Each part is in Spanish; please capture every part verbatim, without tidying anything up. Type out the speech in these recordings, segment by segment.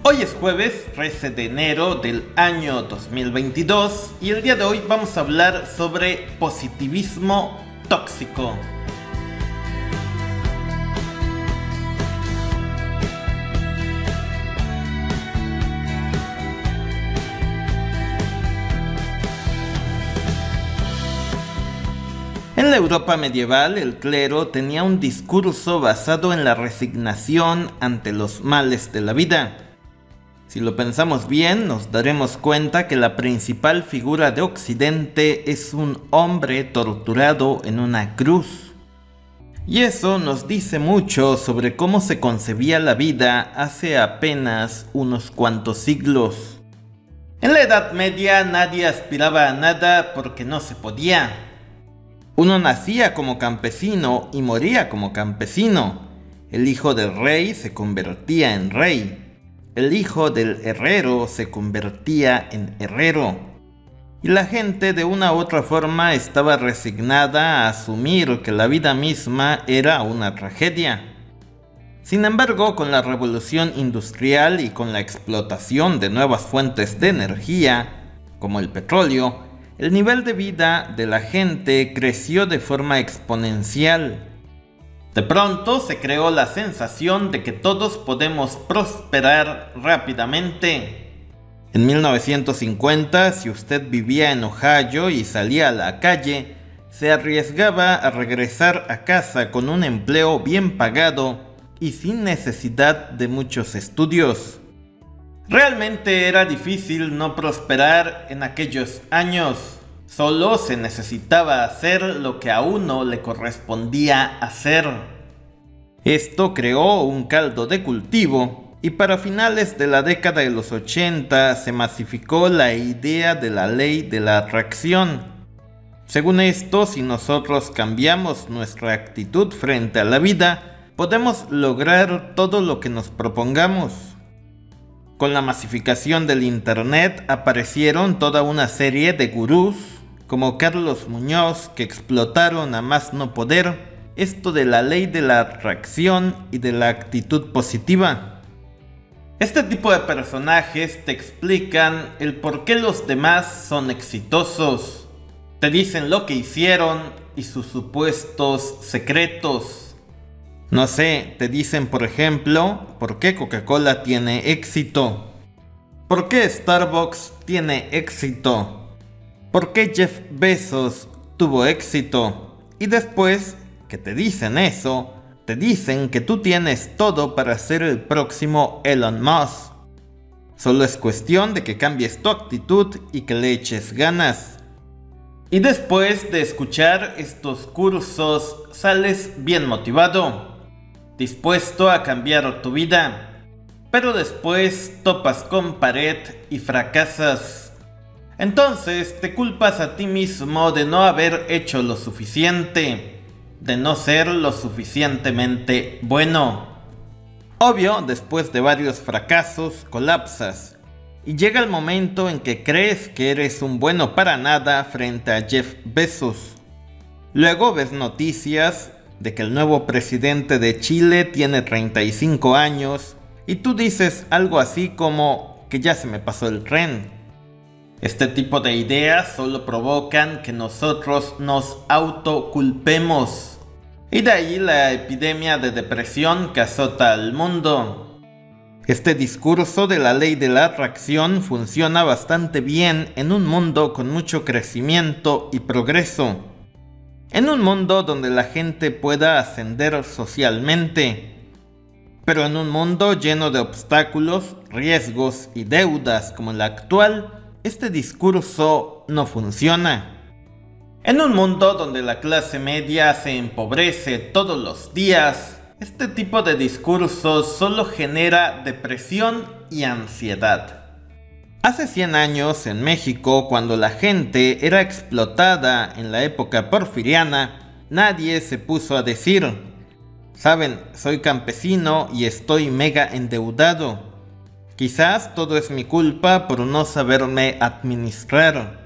Hoy es jueves trece de enero del año dos mil veintidós y el día de hoy vamos a hablar sobre positivismo tóxico. En la Europa medieval, el clero tenía un discurso basado en la resignación ante los males de la vida. Si lo pensamos bien, nos daremos cuenta que la principal figura de Occidente es un hombre torturado en una cruz. Y eso nos dice mucho sobre cómo se concebía la vida hace apenas unos cuantos siglos. En la Edad Media nadie aspiraba a nada porque no se podía. Uno nacía como campesino y moría como campesino. El hijo del rey se convertía en rey. El hijo del herrero se convertía en herrero. Y la gente de una u otra forma estaba resignada a asumir que la vida misma era una tragedia. Sin embargo, con la revolución industrial y con la explotación de nuevas fuentes de energía, como el petróleo, el nivel de vida de la gente creció de forma exponencial. De pronto se creó la sensación de que todos podemos prosperar rápidamente. En mil novecientos cincuenta, si usted vivía en Ohio y salía a la calle, se arriesgaba a regresar a casa con un empleo bien pagado y sin necesidad de muchos estudios. Realmente era difícil no prosperar en aquellos años. Solo se necesitaba hacer lo que a uno le correspondía hacer. Esto creó un caldo de cultivo y para finales de la década de los ochenta se masificó la idea de la ley de la atracción. Según esto, si nosotros cambiamos nuestra actitud frente a la vida, podemos lograr todo lo que nos propongamos. Con la masificación del internet aparecieron toda una serie de gurús como Carlos Muñoz que explotaron a más no poder esto de la ley de la atracción y de la actitud positiva. Este tipo de personajes te explican el por qué los demás son exitosos. Te dicen lo que hicieron y sus supuestos secretos. No sé, te dicen por ejemplo, ¿por qué Coca-Cola tiene éxito? ¿Por qué Starbucks tiene éxito? ¿Por qué Jeff Bezos tuvo éxito? Y después que te dicen eso, te dicen que tú tienes todo para ser el próximo Elon Musk. Solo es cuestión de que cambies tu actitud y que le eches ganas. Y después de escuchar estos cursos, sales bien motivado, dispuesto a cambiar tu vida, pero después topas con pared y fracasas. Entonces te culpas a ti mismo de no haber hecho lo suficiente, de no ser lo suficientemente bueno. Obvio, después de varios fracasos, colapsas, y llega el momento en que crees que eres un bueno para nada frente a Jeff Bezos. Luego ves noticias de que el nuevo presidente de Chile tiene treinta y cinco años y tú dices algo así como que ya se me pasó el tren. Este tipo de ideas solo provocan que nosotros nos autoculpemos y de ahí la epidemia de depresión que azota al mundo. Este discurso de la ley de la atracción funciona bastante bien en un mundo con mucho crecimiento y progreso. En un mundo donde la gente pueda ascender socialmente, pero en un mundo lleno de obstáculos, riesgos y deudas como el actual, este discurso no funciona. En un mundo donde la clase media se empobrece todos los días, este tipo de discursos solo genera depresión y ansiedad. Hace cien años en México, cuando la gente era explotada en la época porfiriana, nadie se puso a decir: saben, soy campesino y estoy mega endeudado. Quizás todo es mi culpa por no saberme administrar.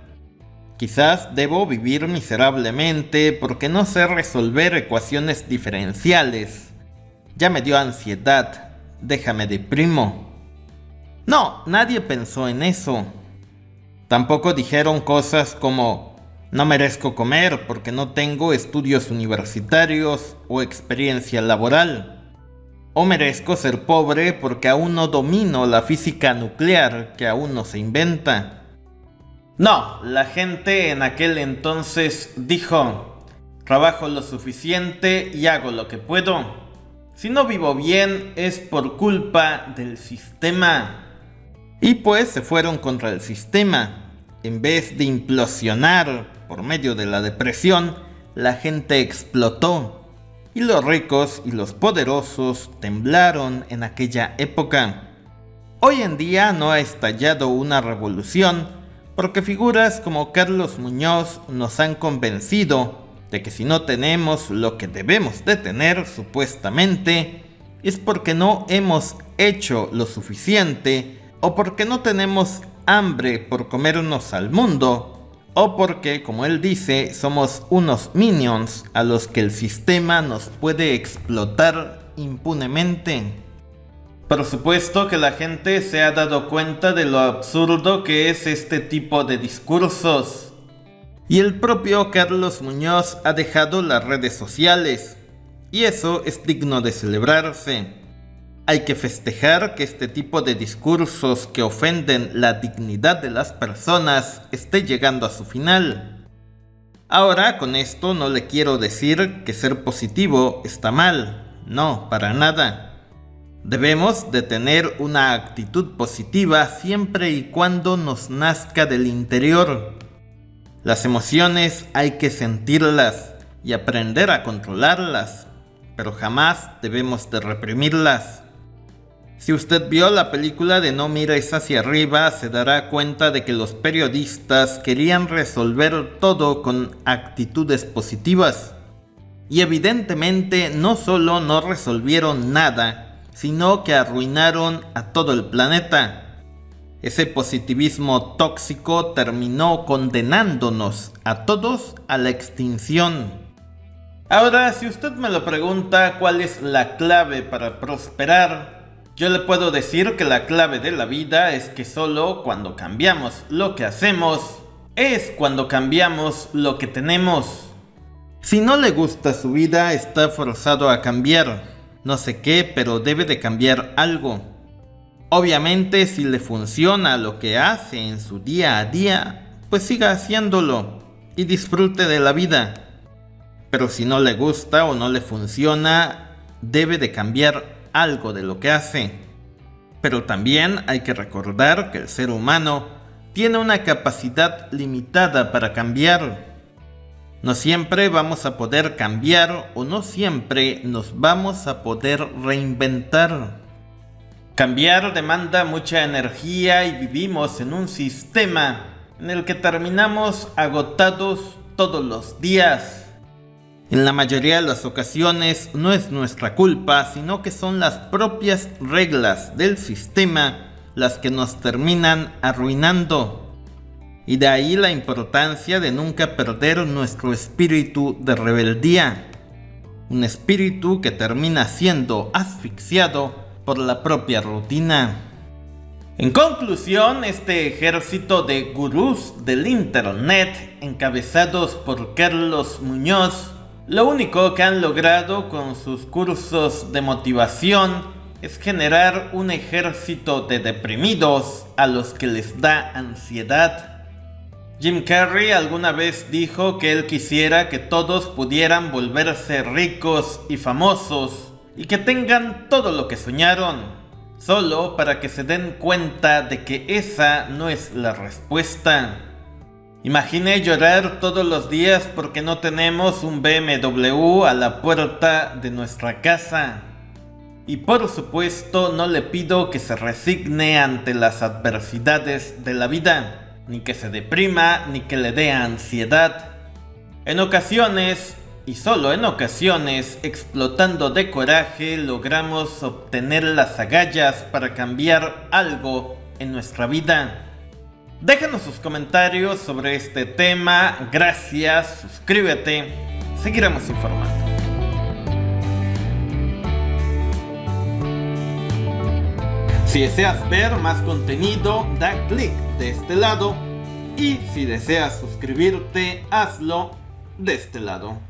Quizás debo vivir miserablemente porque no sé resolver ecuaciones diferenciales. Ya me dio ansiedad, déjame deprimo. No, nadie pensó en eso. Tampoco dijeron cosas como no merezco comer porque no tengo estudios universitarios o experiencia laboral. O merezco ser pobre porque aún no domino la física nuclear que aún no se inventa. No, la gente en aquel entonces dijo, trabajo lo suficiente y hago lo que puedo. Si no vivo bien es por culpa del sistema. Y pues se fueron contra el sistema. En vez de implosionar por medio de la depresión, la gente explotó. Y los ricos y los poderosos temblaron en aquella época. Hoy en día no ha estallado una revolución porque figuras como Carlos Muñoz nos han convencido de que si no tenemos lo que debemos de tener supuestamente es porque no hemos hecho lo suficiente o porque no tenemos hambre por comernos al mundo. O porque, como él dice, somos unos minions a los que el sistema nos puede explotar impunemente. Por supuesto que la gente se ha dado cuenta de lo absurdo que es este tipo de discursos. Y el propio Carlos Muñoz ha dejado las redes sociales. Y eso es digno de celebrarse. Hay que festejar que este tipo de discursos que ofenden la dignidad de las personas esté llegando a su final. Ahora, con esto no le quiero decir que ser positivo está mal. No, para nada. Debemos de tener una actitud positiva siempre y cuando nos nazca del interior. Las emociones hay que sentirlas y aprender a controlarlas, pero jamás debemos de reprimirlas. Si usted vio la película de No mires hacia arriba, se dará cuenta de que los periodistas querían resolver todo con actitudes positivas. Y evidentemente no solo no resolvieron nada, sino que arruinaron a todo el planeta. Ese positivismo tóxico terminó condenándonos a todos a la extinción. Ahora, si usted me lo pregunta cuál es la clave para prosperar, yo le puedo decir que la clave de la vida es que solo cuando cambiamos lo que hacemos, es cuando cambiamos lo que tenemos. Si no le gusta su vida, está forzado a cambiar. No sé qué, pero debe de cambiar algo. Obviamente, si le funciona lo que hace en su día a día, pues siga haciéndolo y disfrute de la vida. Pero si no le gusta o no le funciona, debe de cambiar algo de lo que hace. Pero también hay que recordar que el ser humano tiene una capacidad limitada para cambiar. No siempre vamos a poder cambiar o no siempre nos vamos a poder reinventar. Cambiar demanda mucha energía y vivimos en un sistema en el que terminamos agotados todos los días. En la mayoría de las ocasiones no es nuestra culpa, sino que son las propias reglas del sistema las que nos terminan arruinando. Y de ahí la importancia de nunca perder nuestro espíritu de rebeldía. Un espíritu que termina siendo asfixiado por la propia rutina. En conclusión, este ejército de gurús del internet, encabezados por Carlos Muñoz, lo único que han logrado con sus cursos de motivación es generar un ejército de deprimidos a los que les da ansiedad. Jim Carrey alguna vez dijo que él quisiera que todos pudieran volverse ricos y famosos y que tengan todo lo que soñaron, solo para que se den cuenta de que esa no es la respuesta. Imagine llorar todos los días porque no tenemos un B M W a la puerta de nuestra casa. Y por supuesto no le pido que se resigne ante las adversidades de la vida, ni que se deprima, ni que le dé ansiedad. En ocasiones, y solo en ocasiones, explotando de coraje, logramos obtener las agallas para cambiar algo en nuestra vida. Déjanos sus comentarios sobre este tema, gracias, suscríbete, seguiremos informando. Si deseas ver más contenido, da clic de este lado, y si deseas suscribirte, hazlo de este lado.